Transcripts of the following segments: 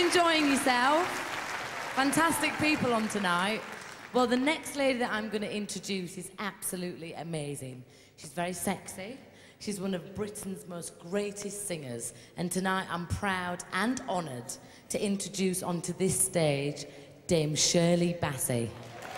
enjoying yourself? Fantastic people on tonight. Well, the next lady that I'm going to introduce is absolutely amazing. She's very sexy. She's one of Britain's most greatest singers. And tonight I'm proud and honoured to introduce onto this stage Dame Shirley Bassey.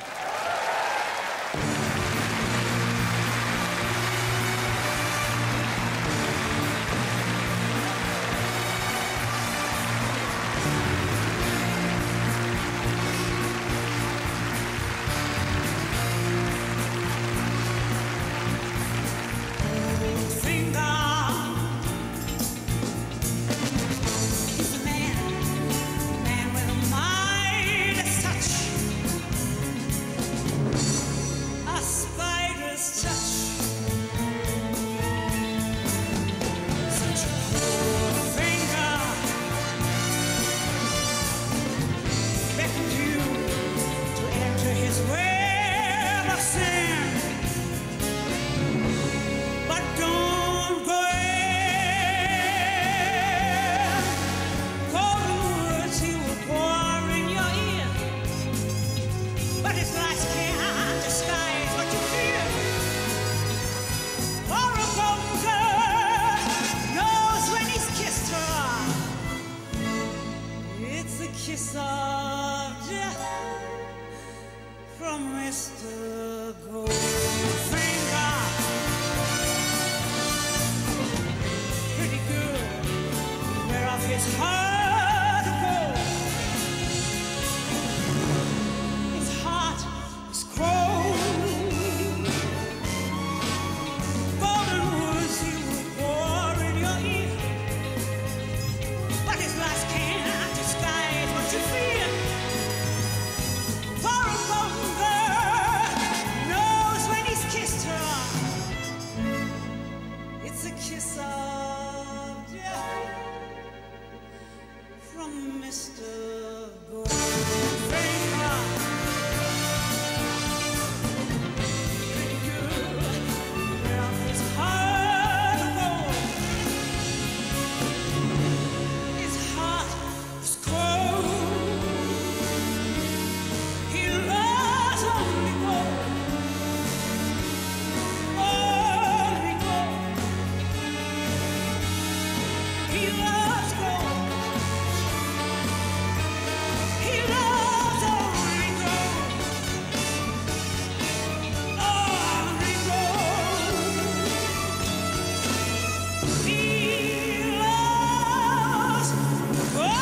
Kiss of death from Mr. Goldfinger. Pretty good, beware of his heart of gold. His heart is cold. Golden words he will pour in your ear, but his lies can't disguise what you feel. For a golden girl knows when he's kissed her, it's a kiss of death from Mr. Goldfinger. Pretty good, beware of his heart of gold. His heart is cold. He loves only gold. Only gold. He loves gold. He loves only gold. Only gold. He loves gold.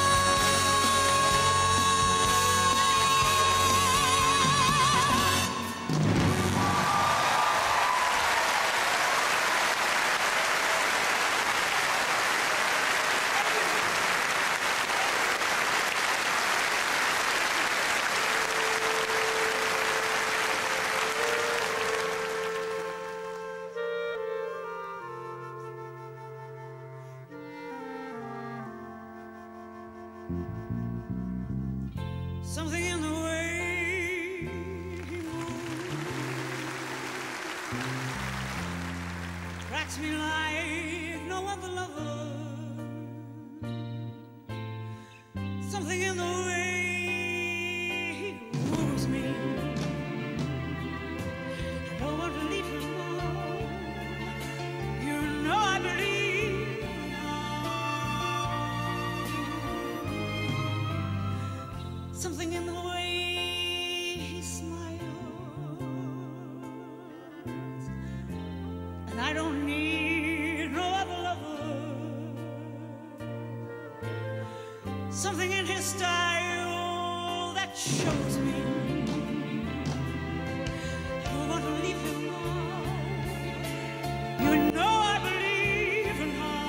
Something in the way he moves cracks me like no other lover. Something in the way he woos me. I don't want to leave him now. You know I believe now. Something in the way he smiles, and I don't need no other lover. Something in his style that shows me I don't want to leave him now. You know I believe in now.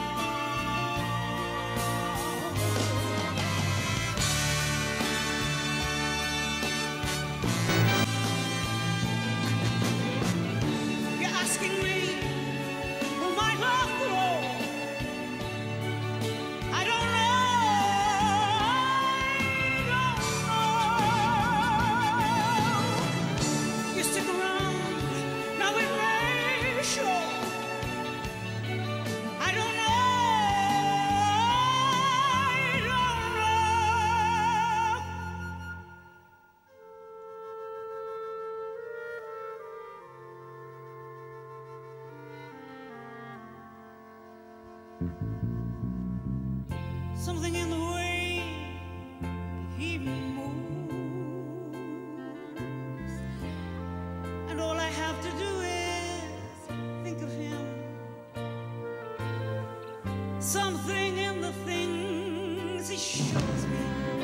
You're asking me, will my love grow? I don't know. I don't know. Something in the way he moves, and all I have to do is think of him. Something in the things he shows me.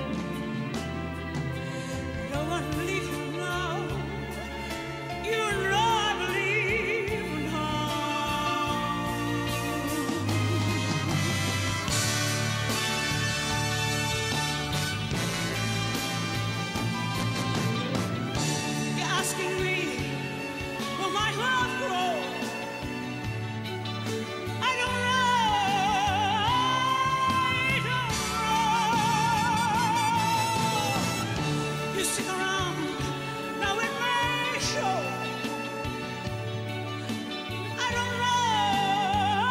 I don't want to leave him now. You know I believe in You're asking me, will my love grow? I don't know. You stick around, now it may show. I don't know.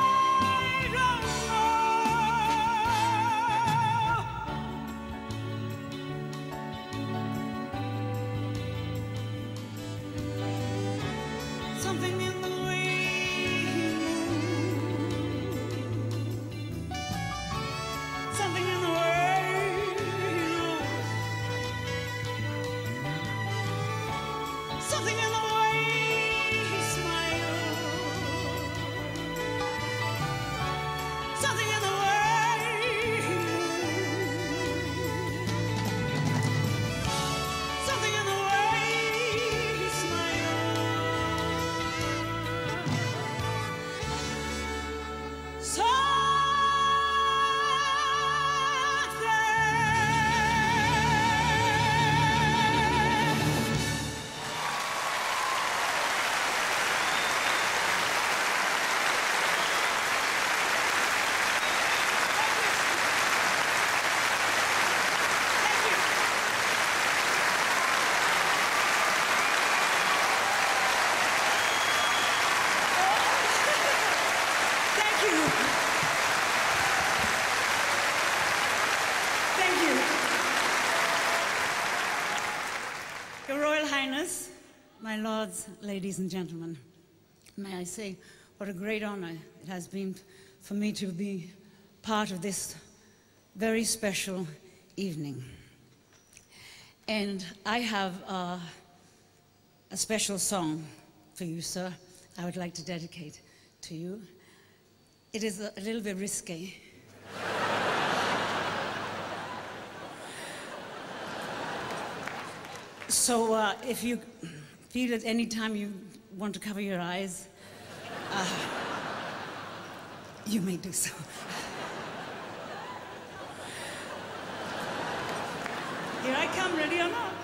Something in the way he moves, something in the way he knows, something in the way he smiles, something in the way he moves, something in the way he smiles, Thank you. Thank you. Your Royal Highness, my lords, ladies and gentlemen, may I say what a great honor it has been for me to be part of this very special evening. And I have a special song for you, sir, I would like to dedicate to you. It is a little bit risque. So if you feel at any time you want to cover your eyes, you may do so. Here I come, ready or not?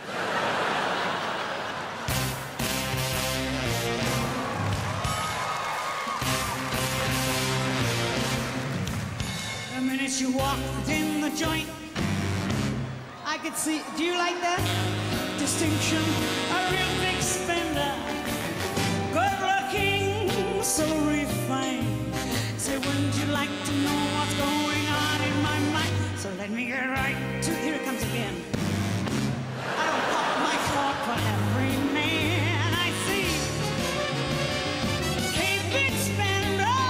The minute you walked in the joint, I could see, do you like that? Distinction, a real big spender, good looking, so refined. Say, wouldn't you like to know what's going on in my mind? So let me get right to, here it comes again. I don't pop my cork for every man I see. Hey, big spender,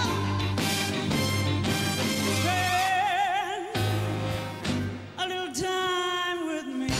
spend a little time with me.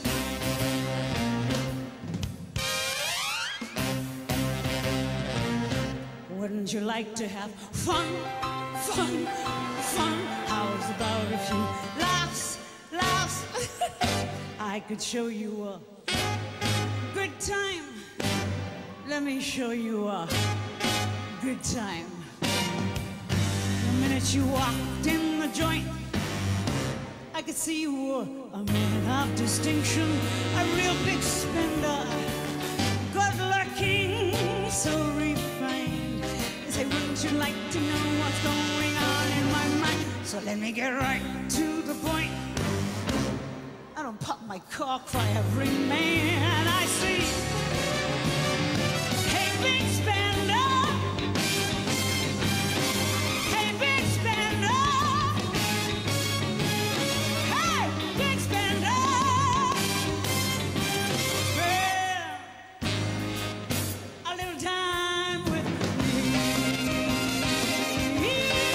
Wouldn't you like to have fun, fun, fun? How's about a few laughs, laughs? I could show you a good time. Let me show you a good time. The minute you walked in the joint, I could see you were a man of distinction, a real big spender, good looking, so refined. Say, wouldn't you like to know what's going on in my mind? So let me get right to the point. I don't pop my cork for every man I see. Hey, big spender. Hey, big spender. Hey, big spender. Well, a little time with me.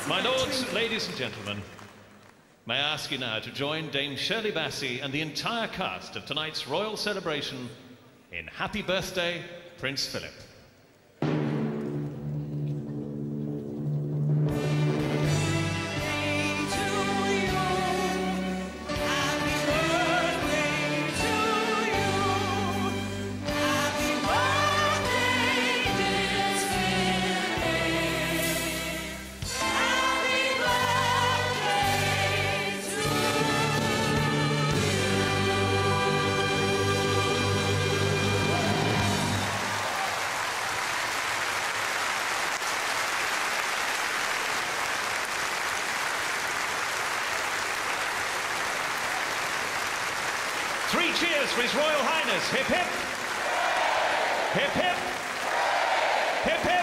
My lords, ladies and gentlemen, may I ask you now to join Dame Shirley Bassey and the entire cast of tonight's royal celebration in Happy Birthday, Prince Philip. Three cheers for His Royal Highness. Hip, hip. Hip, hip. Hip, hip.